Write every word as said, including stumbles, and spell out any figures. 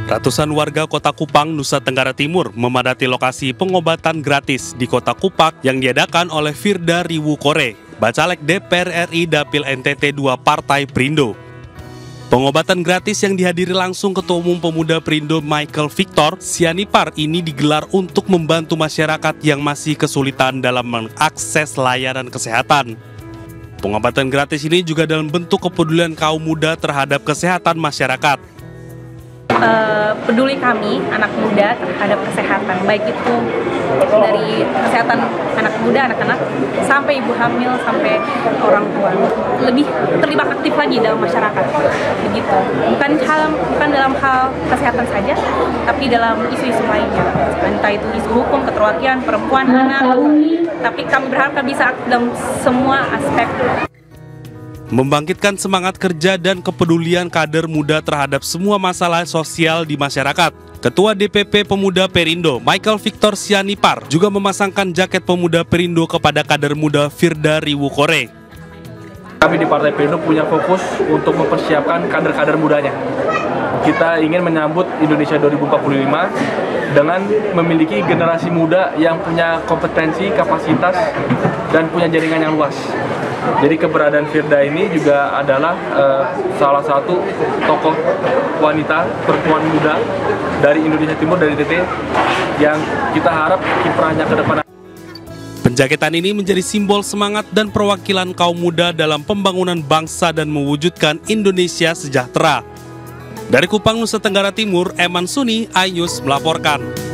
Ratusan warga Kota Kupang, Nusa Tenggara Timur memadati lokasi pengobatan gratis di Kota Kupang yang diadakan oleh Firda Riwukore, Bacalek D P R R I Dapil N T T dua Partai Perindo. Pengobatan gratis yang dihadiri langsung Ketua Umum Pemuda Perindo Michael Victor Sianipar ini digelar untuk membantu masyarakat yang masih kesulitan dalam mengakses layanan kesehatan. Pengobatan gratis ini juga dalam bentuk kepedulian kaum muda terhadap kesehatan masyarakat. Uh, peduli kami, anak muda, terhadap kesehatan, baik itu dari kesehatan anak muda, anak-anak, sampai ibu hamil, sampai orang tua. Lebih terlibat aktif lagi dalam masyarakat, begitu. Bukan hal, bukan dalam hal kesehatan saja, tapi dalam isu-isu lainnya. Entah itu isu hukum, keterwakilan, perempuan, anak, tapi kami berharap bisa aktif dalam semua aspek. Membangkitkan semangat kerja dan kepedulian kader muda terhadap semua masalah sosial di masyarakat. Ketua D P P Pemuda Perindo, Michael Victor Sianipar, juga memasangkan jaket Pemuda Perindo kepada kader muda Firda Riwukore. Kami di Partai Perindo punya fokus untuk mempersiapkan kader-kader mudanya. Kita ingin menyambut Indonesia dua ribu empat puluh lima dengan memiliki generasi muda yang punya kompetensi, kapasitas, dan punya jaringan yang luas. Jadi keberadaan Firda ini juga adalah uh, salah satu tokoh wanita, perempuan muda dari Indonesia Timur, dari N T T, yang kita harap kiprahnya ke depan. Penjaketan ini menjadi simbol semangat dan perwakilan kaum muda dalam pembangunan bangsa dan mewujudkan Indonesia sejahtera. Dari Kupang, Nusa Tenggara Timur, Eman Suni, iNews melaporkan.